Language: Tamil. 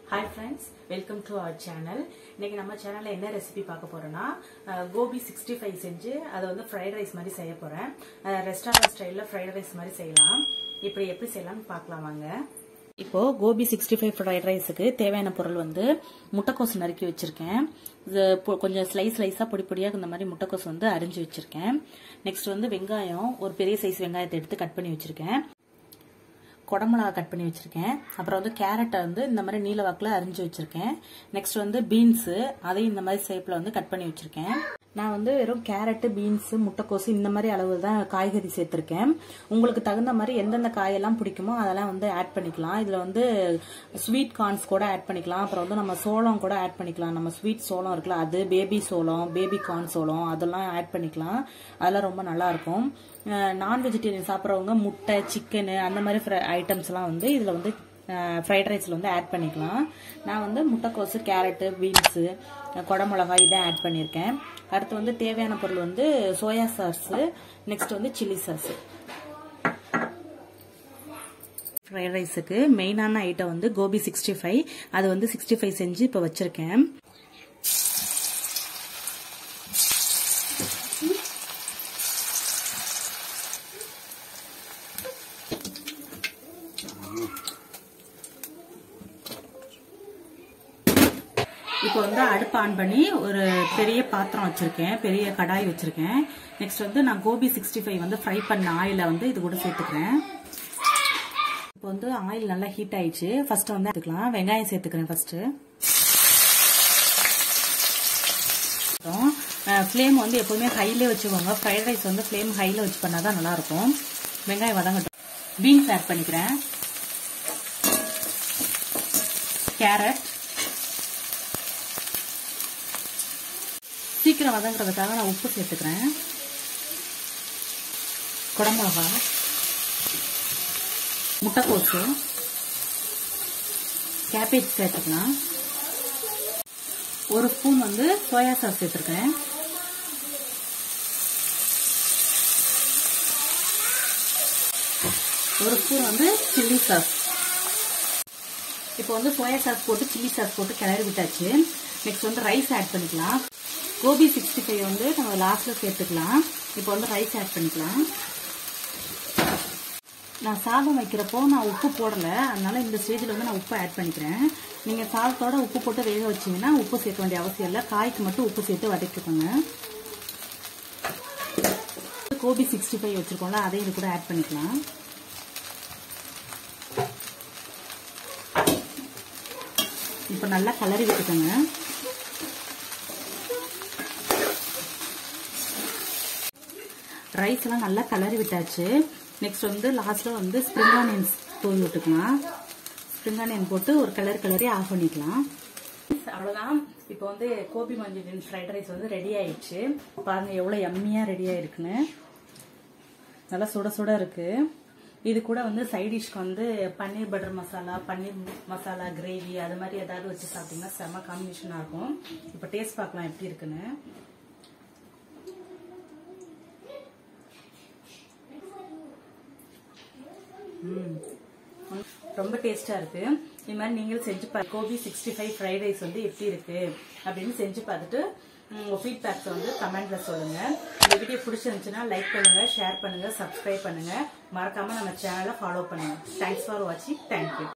Hi friends, welcome to our channel. இன்னைக்கு நம்ம சேனல்ல என்ன ரெசிபி பார்க்க போறோம்னா கோபி 65 செஞ்சு அத வந்து ஃப்ரைட் ரைஸ் மாதிரி செய்ய போறேன். ரெஸ்டாரன்ட் ஸ்டைல்ல ஃப்ரைட் ரைஸ் மாதிரி செய்யலாம். இப்போ எப்படி செய்யலாம்னு பார்க்கலாம் வாங்க. இப்போ கோபி 65 ஃப்ரைட் ரைஸ்க்கு தேவையான பொருள் வந்து முட்டைக்கோஸ் நறுக்கி வச்சிருக்கேன். கொஞ்சம் ஸ்லைஸா பொடி பொடியா இந்த மாதிரி முட்டைக்கோஸ் வந்து அரிஞ்சு வச்சிருக்கேன். நெக்ஸ்ட் வந்து வெங்காயம் ஒரு பெரிய சைஸ் வெங்காயத்தை எடுத்து கட் பண்ணி வச்சிருக்கேன். கொடமிளகா கட் பண்ணி வச்சிருக்கேன். அப்புறம் வந்து கேரட்டை வந்து இந்த மாதிரி நீல வாக்குல அரிஞ்சு வச்சிருக்கேன். நெக்ஸ்ட் வந்து பீன்ஸ் அதையும் இந்த மாதிரி ஷேப்ல வந்து கட் பண்ணி வச்சிருக்கேன். நான் வந்து வெறும் கேரட் பீன்ஸ் முட்டைக்கோசு இந்த மாதிரி அளவு தான் காய்கறி சேர்த்திருக்கேன். உங்களுக்கு தகுந்த மாதிரி எந்தெந்த காயெல்லாம் பிடிக்குமோ அதெல்லாம் வந்து ஆட் பண்ணிக்கலாம். இதுல வந்து ஸ்வீட் கார்ன்ஸ் கூட ஆட் பண்ணிக்கலாம். அப்புறம் வந்து நம்ம சோளம் கூட ஆட் பண்ணிக்கலாம். நம்ம ஸ்வீட் சோளம் இருக்குல்ல, அது பேபி சோளம், பேபி கார்ன் சோளம் அதெல்லாம் ஆட் பண்ணிக்கலாம். அதெல்லாம் ரொம்ப நல்லா இருக்கும். நான் வெஜிடேரியன் சாப்பிட்றவங்க முட்டை சிக்கனு அந்த மாதிரி ஐட்டம்ஸ் எல்லாம் வந்து இதுல வந்து ஃப்ரைட் ரைஸ்ல வந்து ஆட் பண்ணிக்கலாம். நான் வந்து முட்டைக்கோசு கேரட்டு பீன்ஸு கொடமிளகாய் இதை ஆட் பண்ணியிருக்கேன். அடுத்து வந்து தேவையான பொருள் வந்து சோயா சாஸ், நெக்ஸ்ட் வந்து சில்லி சாஸ். ஃப்ரைட் ரைஸுக்கு மெயினான ஐட்டம் வந்து கோபி 65. அது வந்து 65 செஞ்சு இப்போ வச்சிருக்கேன். இப்போ வந்து அடுப்பு ஆன் பண்ணி ஒரு பெரிய பாத்திரம் வச்சிருக்கேன், பெரிய கடாய் வச்சிருக்கேன். நெக்ஸ்ட் வந்து நான் கோபி 65 வந்து ஃப்ரை பண்ண ஆயில வந்து இது கூட சேர்த்துக்கிறேன். இப்போ வந்து ஆயில் நல்லா ஹீட் ஆயிடுச்சு. ஃபர்ஸ்ட் வந்து எடுத்துக்கலாம். வெங்காயம் சேர்த்துக்கிறேன். ஃபர்ஸ்ட் ஃப்ளேம் வந்து எப்பவுமே ஹைல வச்சுக்கோங்க. ஃப்ரைட் ரைஸ் வந்து ஃப்ளேம் ஹைல வச்சு பண்ணாதான் நல்லா இருக்கும். வெங்காயம் வதங்கட்டும். பீன்ஸ் ஆட் பண்ணிக்கிறேன். கேரட் சீக்கிரம் வதங்குறதுக்காக நான் உப்பு சேர்த்துக்கிறேன். கொடமிளகா, முட்டைக்கோசு, கேபேஜ் சேர்த்துக்கலாம். ஒரு ஸ்பூன் வந்து சோயா சாஸ் சேர்த்துருக்கேன். ஒரு ஸ்பூன் வந்து சில்லி சாஸ். இப்போ வந்து சோயா சாஸ் போட்டு சில்லி சாஸ் போட்டு கிளறி விட்டாச்சு. நெக்ஸ்ட் வந்து ரைஸ் ஆட் பண்ணிக்கலாம். கோபி 65 வந்து நம்ம லாஸ்ட்ல சேர்த்துக்கலாம். இப்போ வந்து ரைஸ் ஆட் பண்ணிக்கலாம். நான் சாதம் வைக்கிறப்போ நான் உப்பு போடல, அதனால இந்த ஸ்டேஜில் வந்து நான் உப்பு ஆட் பண்ணிக்கிறேன். நீங்க சாதத்தோட உப்பு போட்டு வேக வச்சீங்கன்னா உப்பு சேர்க்க வேண்டிய அவசியம் இல்லை. காய்க்கு மட்டும் உப்பு சேர்த்து வதக்கிக்கோங்க. கோபி 65 வச்சிருக்கோம்ல, அதையும் இது கூட ஆட் பண்ணிக்கலாம். இப்போ நல்லா கலரி விட்டுக்கோங்க. ரைஸ் எல்லாம் நல்லா கலரி விட்டாச்சு. நெக்ஸ்ட் வந்து லாஸ்ட்ல வந்து ஸ்ப்ரிங் ஆனியன்ஸ் தூவி விட்டுக்கலாம். ஸ்ப்ரிங் ஆனியன் போட்டு ஒரு கலரி ஆஃப் பண்ணிக்கலாம். அவ்வளவுதான். இப்போ வந்து கோபி மஞ்சூரியன் ஃப்ரைட் ரைஸ் வந்து ரெடி ஆயிடுச்சு. பாருங்க எவ்வளவு யம்மியா ரெடி ஆயிருக்குன்னு. நல்லா சுட சுட இருக்கு. இது கூட வந்து சைட் டிஷ்க்கு வந்து பன்னீர் பட்டர் மசாலா, பன்னீர் மசாலா கிரேவி அது மாதிரி ஏதாவது வச்சு சாப்பிட்டீங்கன்னா செம்ம காம்பினேஷனா இருக்கும். இப்போ டேஸ்ட் பார்க்கலாம் எப்படி இருக்குன்னு. ரொம்ப டேஸ்டா இருக்கு. இது மாதிரி நீங்களும் செஞ்சு பாருங்க. கோபி 65 ஃப்ரைட் ரைஸ் வந்து எப்படி இருக்கு அப்படின்னு செஞ்சு பார்த்துட்டு உங்க ஃபீட்பேக்ஸ் வந்து கமெண்ட்ல சொல்லுங்க. இந்த வீடியோ பிடிச்சிருந்துச்சுன்னா லைக் பண்ணுங்க, ஷேர் பண்ணுங்க, சப்ஸ்கிரைப் பண்ணுங்க. மறக்காம நம்ம சேனலை ஃபாலோ பண்ணுங்க. தேங்க்ஸ் ஃபார் வாட்சிங். தேங்க்யூ.